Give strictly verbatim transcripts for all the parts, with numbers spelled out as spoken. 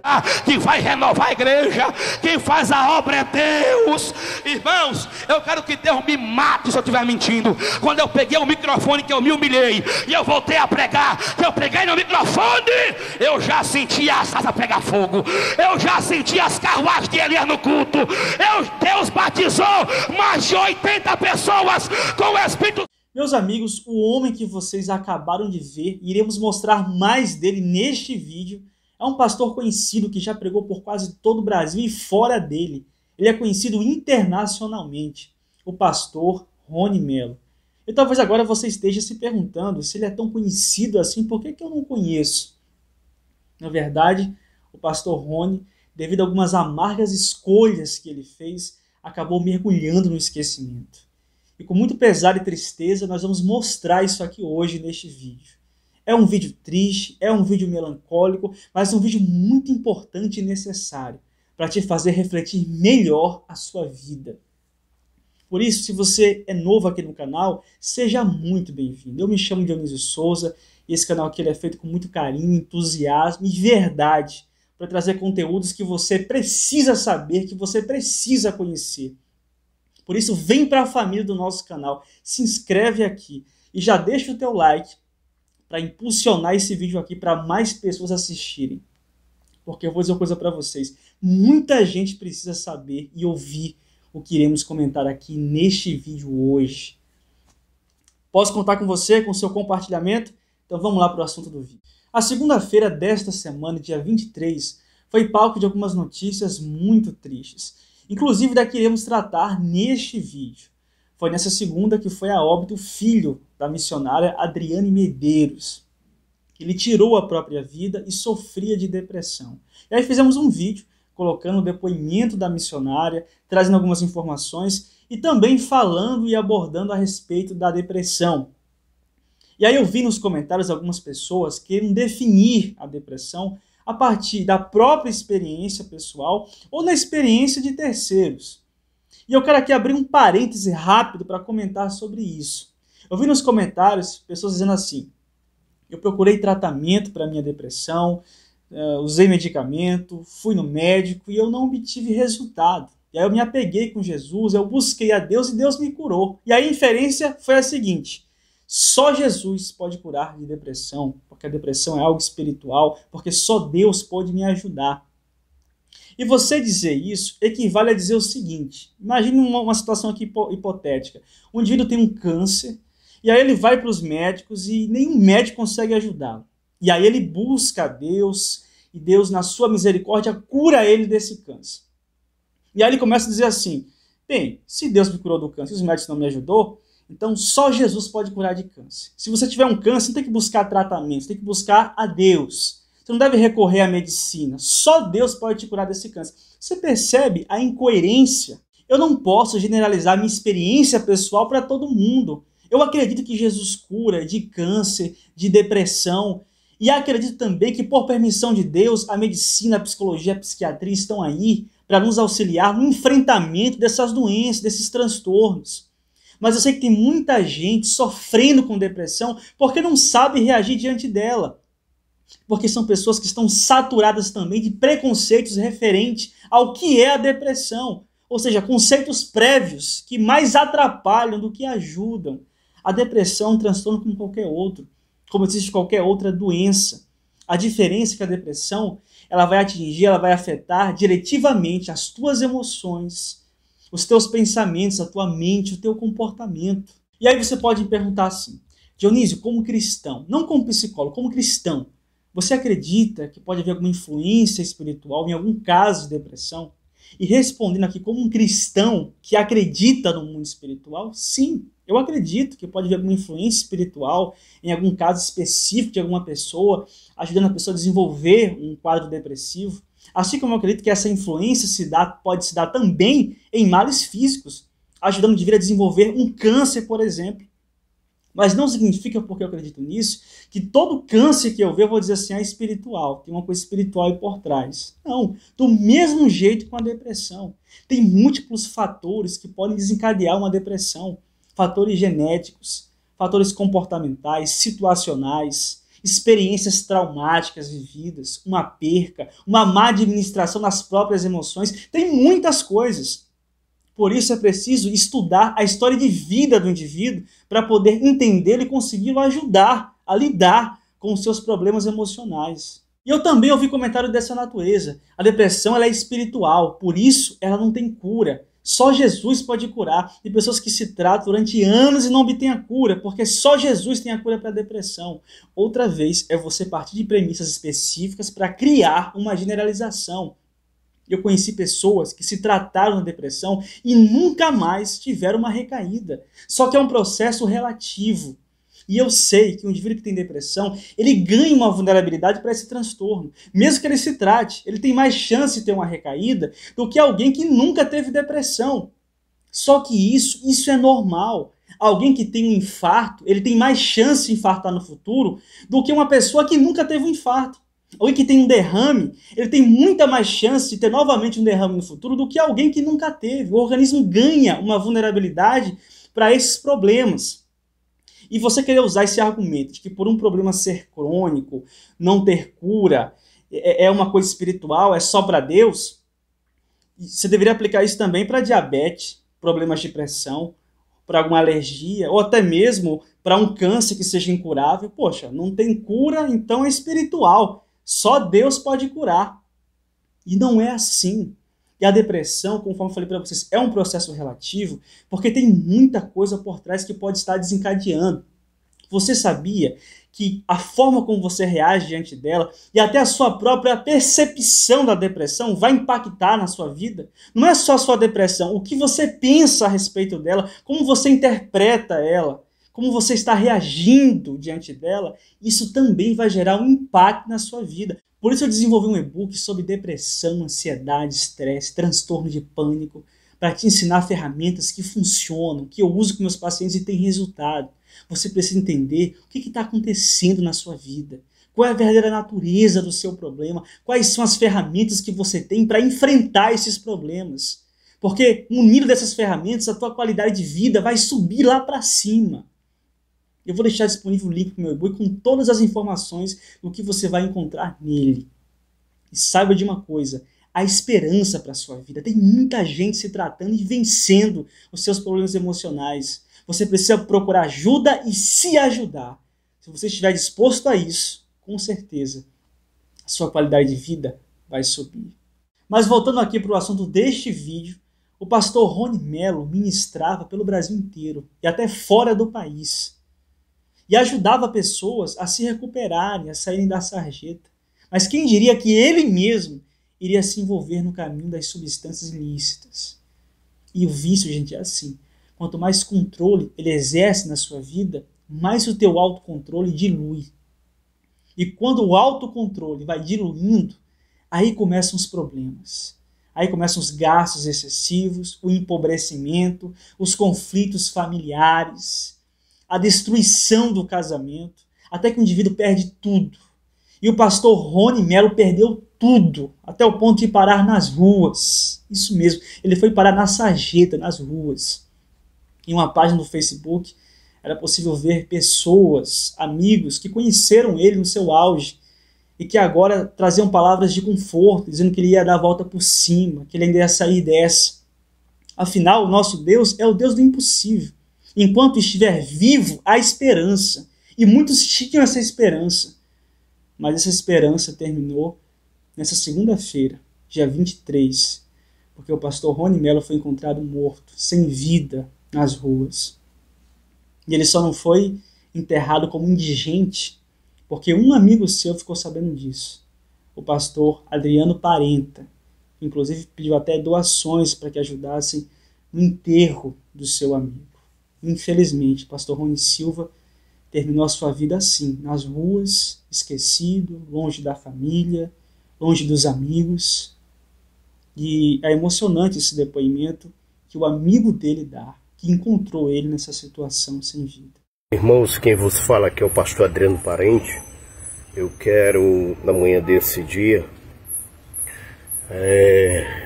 que vai renovar a igreja, quem faz a obra é Deus. Irmãos, eu quero que Deus me mate se eu estiver mentindo. Quando eu peguei o microfone, que eu me humilhei e eu voltei a pregar, que eu preguei no microfone, eu já senti a casa pegar fogo, eu já senti as carruagens de Elias no culto. Eu, Deus batizou mais de oitenta pessoas com o Espírito. Meus amigos, o homem que vocês acabaram de ver, e iremos mostrar mais dele neste vídeo, é um pastor conhecido que já pregou por quase todo o Brasil e fora dele. Ele é conhecido internacionalmente, o pastor Rony Mello. E talvez agora você esteja se perguntando se ele é tão conhecido assim, por que que eu não conheço? Na verdade, o pastor Rony, devido a algumas amargas escolhas que ele fez, acabou mergulhando no esquecimento. E com muito pesar e tristeza, nós vamos mostrar isso aqui hoje neste vídeo. É um vídeo triste, é um vídeo melancólico, mas um vídeo muito importante e necessário para te fazer refletir melhor a sua vida. Por isso, se você é novo aqui no canal, seja muito bem-vindo. Eu me chamo Dionísio Souza e esse canal aqui ele é feito com muito carinho, entusiasmo e verdade para trazer conteúdos que você precisa saber, que você precisa conhecer. Por isso, vem para a família do nosso canal, se inscreve aqui e já deixa o teu like para impulsionar esse vídeo aqui para mais pessoas assistirem. Porque eu vou dizer uma coisa para vocês, muita gente precisa saber e ouvir o que iremos comentar aqui neste vídeo hoje. Posso contar com você, com seu compartilhamento? Então vamos lá para o assunto do vídeo. A segunda-feira desta semana, dia vinte e três, foi palco de algumas notícias muito tristes. Inclusive da que iremos tratar neste vídeo. Foi nessa segunda que foi a óbito o filho da missionária Adriane Medeiros. Ele tirou a própria vida e sofria de depressão. E aí fizemos um vídeo colocando o depoimento da missionária, trazendo algumas informações e também falando e abordando a respeito da depressão. E aí eu vi nos comentários algumas pessoas querendo definir a depressão a partir da própria experiência pessoal ou na experiência de terceiros. E eu quero aqui abrir um parêntese rápido para comentar sobre isso. Eu vi nos comentários pessoas dizendo assim: eu procurei tratamento para minha depressão, uh, usei medicamento, fui no médico e eu não obtive resultado. E aí eu me apeguei com Jesus, eu busquei a Deus e Deus me curou. E aí a inferência foi a seguinte: só Jesus pode curar de depressão, porque a depressão é algo espiritual, porque só Deus pode me ajudar. E você dizer isso equivale a dizer o seguinte: imagine uma, uma situação aqui hipotética. Um indivíduo tem um câncer, e aí ele vai para os médicos e nenhum médico consegue ajudá-lo. E aí ele busca a Deus, e Deus, na sua misericórdia, cura ele desse câncer. E aí ele começa a dizer assim: bem, se Deus me curou do câncer e os médicos não me ajudou, então só Jesus pode curar de câncer. Se você tiver um câncer, não tem que buscar tratamento, você tem que buscar a Deus. Você não deve recorrer à medicina. Só Deus pode te curar desse câncer. Você percebe a incoerência? Eu não posso generalizar minha experiência pessoal para todo mundo. Eu acredito que Jesus cura de câncer, de depressão. E acredito também que, por permissão de Deus, a medicina, a psicologia, a psiquiatria estão aí para nos auxiliar no enfrentamento dessas doenças, desses transtornos. Mas eu sei que tem muita gente sofrendo com depressão porque não sabe reagir diante dela. Porque são pessoas que estão saturadas também de preconceitos referentes ao que é a depressão. Ou seja, conceitos prévios que mais atrapalham do que ajudam. A depressão é um transtorno como qualquer outro, como existe qualquer outra doença. A diferença é que a depressão ela vai atingir, ela vai afetar diretivamente as tuas emoções, os teus pensamentos, a tua mente, o teu comportamento. E aí você pode me perguntar assim: Dionísio, como cristão, não como psicólogo, como cristão, você acredita que pode haver alguma influência espiritual em algum caso de depressão? E respondendo aqui como um cristão que acredita no mundo espiritual, sim, eu acredito que pode haver alguma influência espiritual em algum caso específico de alguma pessoa, ajudando a pessoa a desenvolver um quadro depressivo. Assim como eu acredito que essa influência se dá, pode se dar também em males físicos, ajudando de vir a desenvolver um câncer, por exemplo. Mas não significa, porque eu acredito nisso, que todo câncer que eu ver, eu vou dizer assim, é espiritual, tem uma coisa espiritual aí por trás. Não, do mesmo jeito com a depressão. Tem múltiplos fatores que podem desencadear uma depressão. Fatores genéticos, fatores comportamentais, situacionais. experiências traumáticas vividas, uma perca, uma má administração das próprias emoções, tem muitas coisas. Por isso é preciso estudar a história de vida do indivíduo para poder entendê-lo e consegui-lo ajudar a lidar com os seus problemas emocionais. E eu também ouvi comentário dessa natureza. A depressão ela é espiritual, por isso ela não tem cura. Só Jesus pode curar. Tem pessoas que se tratam durante anos e não obtêm a cura, porque só Jesus tem a cura para a depressão. Outra vez é você partir de premissas específicas para criar uma generalização. Eu conheci pessoas que se trataram da depressão e nunca mais tiveram uma recaída. Só que é um processo relativo. E eu sei que um indivíduo que tem depressão, ele ganha uma vulnerabilidade para esse transtorno. Mesmo que ele se trate, ele tem mais chance de ter uma recaída do que alguém que nunca teve depressão. Só que isso, isso é normal. Alguém que tem um infarto, ele tem mais chance de infartar no futuro do que uma pessoa que nunca teve um infarto. Alguém que tem um derrame, ele tem muita mais chance de ter novamente um derrame no futuro do que alguém que nunca teve. O organismo ganha uma vulnerabilidade para esses problemas. E você querer usar esse argumento de que por um problema ser crônico, não ter cura, é uma coisa espiritual, é só para Deus, você deveria aplicar isso também para diabetes, problemas de pressão, para alguma alergia, ou até mesmo para um câncer que seja incurável. Poxa, não tem cura, então é espiritual. Só Deus pode curar. E não é assim. E a depressão, conforme eu falei para vocês, é um processo relativo, porque tem muita coisa por trás que pode estar desencadeando. Você sabia que a forma como você reage diante dela e até a sua própria percepção da depressão vai impactar na sua vida? Não é só a sua depressão, o que você pensa a respeito dela, como você interpreta ela, como você está reagindo diante dela, isso também vai gerar um impacto na sua vida. Por isso eu desenvolvi um e-book sobre depressão, ansiedade, estresse, transtorno de pânico, para te ensinar ferramentas que funcionam, que eu uso com meus pacientes e tem resultado. Você precisa entender o que está acontecendo na sua vida, qual é a verdadeira natureza do seu problema, quais são as ferramentas que você tem para enfrentar esses problemas. Porque munido dessas ferramentas, a tua qualidade de vida vai subir lá para cima. Eu vou deixar disponível o link do meu e-book com todas as informações do que você vai encontrar nele. E saiba de uma coisa, a esperança para a sua vida. Tem muita gente se tratando e vencendo os seus problemas emocionais. Você precisa procurar ajuda e se ajudar. Se você estiver disposto a isso, com certeza, a sua qualidade de vida vai subir. Mas voltando aqui para o assunto deste vídeo, o pastor Rony Mello ministrava pelo Brasil inteiro e até fora do país. E ajudava pessoas a se recuperarem, a saírem da sarjeta. Mas quem diria que ele mesmo iria se envolver no caminho das substâncias ilícitas? E o vício, gente, é assim. Quanto mais controle ele exerce na sua vida, mais o teu autocontrole dilui. E quando o autocontrole vai diluindo, aí começam os problemas. Aí começam os gastos excessivos, o empobrecimento, os conflitos familiares, a destruição do casamento, até que o indivíduo perde tudo. E o pastor Rony Mello perdeu tudo, até o ponto de parar nas ruas. Isso mesmo, ele foi parar na sarjeta, nas ruas. Em uma página do Facebook, era possível ver pessoas, amigos, que conheceram ele no seu auge e que agora traziam palavras de conforto, dizendo que ele ia dar a volta por cima, que ele ainda ia sair dessa. Afinal, o nosso Deus é o Deus do impossível. Enquanto estiver vivo, há esperança. E muitos tinham essa esperança. Mas essa esperança terminou nessa segunda-feira, dia vinte e três, porque o pastor Rony Mello foi encontrado morto, sem vida, nas ruas. E ele só não foi enterrado como indigente, porque um amigo seu ficou sabendo disso. O pastor Adriano Parenta, que inclusive pediu até doações para que ajudassem no enterro do seu amigo. Infelizmente, o pastor Rony Silva terminou a sua vida assim, nas ruas, esquecido, longe da família, longe dos amigos. E é emocionante esse depoimento que o amigo dele dá, que encontrou ele nessa situação sem vida. Irmãos, quem vos fala aqui é o pastor Adriano Parente. Eu quero, na manhã desse dia, é,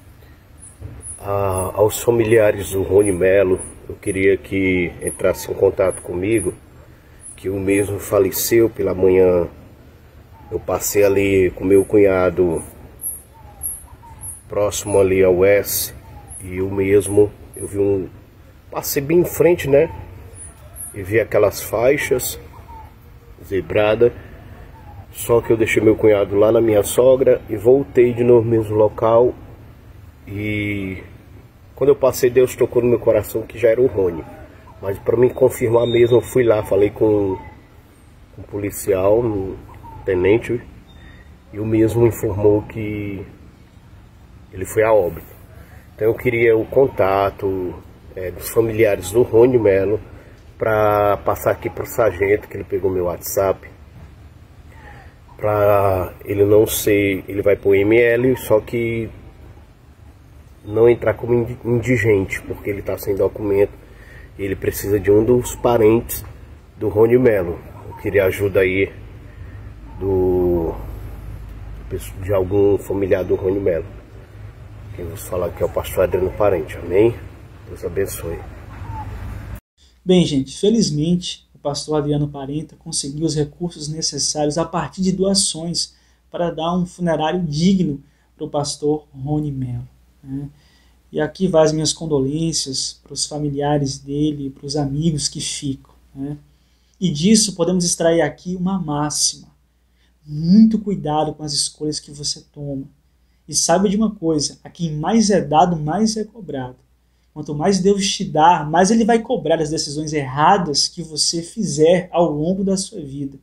a, aos familiares do Rony Mello, eu queria que entrasse em contato comigo que o mesmo faleceu pela manhã. Eu passei ali com meu cunhado próximo ali ao S e o mesmo, eu vi um, passei bem em frente, né, e vi aquelas faixas zebrada, só que eu deixei meu cunhado lá na minha sogra e voltei de novo no mesmo local. E quando eu passei, Deus tocou no meu coração que já era o Rony, mas para me confirmar mesmo, eu fui lá, falei com um policial, um tenente, e o mesmo informou que ele foi a óbito. Então eu queria o contato é, dos familiares do Rony Melo para passar aqui para o sargento, que ele pegou meu WhatsApp, para ele não ser, ele vai para o M L, só que não entrar como indigente, porque ele está sem documento, e ele precisa de um dos parentes do Rony Melo. Eu queria ajuda aí do de algum familiar do Rony Melo. Quem vos fala aqui é o pastor Adriano Parente, amém? Deus abençoe. Bem, gente, felizmente o pastor Adriano Parente conseguiu os recursos necessários a partir de doações para dar um funerário digno para o pastor Rony Melo, né? E aqui vai as minhas condolências para os familiares dele, para os amigos que ficam, né? E disso podemos extrair aqui uma máxima: muito cuidado com as escolhas que você toma. E saiba de uma coisa: a quem mais é dado, mais é cobrado. Quanto mais Deus te dá, mais Ele vai cobrar as decisões erradas que você fizer ao longo da sua vida.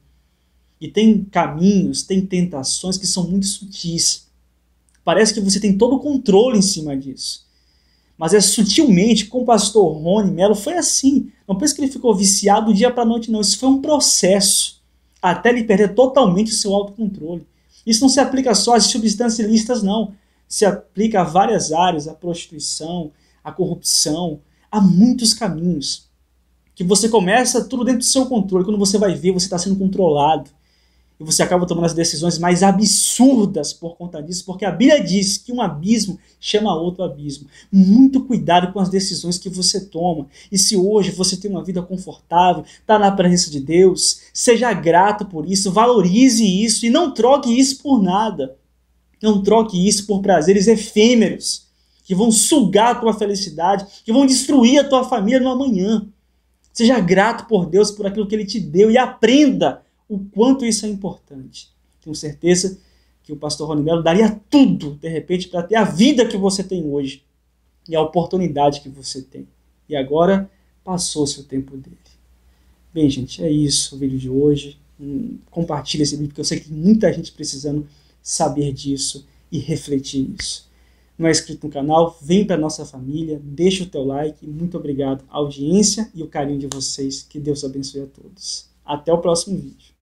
E tem caminhos, tem tentações que são muito sutis. Parece que você tem todo o controle em cima disso. Mas é sutilmente, com o pastor Rony Melo, foi assim. Não pense que ele ficou viciado do dia para a noite, não. Isso foi um processo, até ele perder totalmente o seu autocontrole. Isso não se aplica só às substâncias ilícitas, não. Se aplica a várias áreas, a prostituição, a corrupção, há muitos caminhos. Que você começa tudo dentro do seu controle. Quando você vai ver, você está sendo controlado. E você acaba tomando as decisões mais absurdas por conta disso, porque a Bíblia diz que um abismo chama outro abismo. Muito cuidado com as decisões que você toma. E se hoje você tem uma vida confortável, está na presença de Deus, seja grato por isso, valorize isso e não troque isso por nada. Não troque isso por prazeres efêmeros, que vão sugar a tua felicidade, que vão destruir a tua família no amanhã. Seja grato por Deus, por aquilo que Ele te deu, e aprenda o quanto isso é importante. Tenho certeza que o pastor Rony Melo daria tudo, de repente, para ter a vida que você tem hoje e a oportunidade que você tem. E agora passou-se o tempo dele. Bem, gente, é isso o vídeo de hoje. Hum, compartilhe esse vídeo, porque eu sei que tem muita gente precisando saber disso e refletir nisso. Não é inscrito no canal? Vem para a nossa família, deixa o teu like. Muito obrigado à audiência e o carinho de vocês. Que Deus abençoe a todos. Até o próximo vídeo.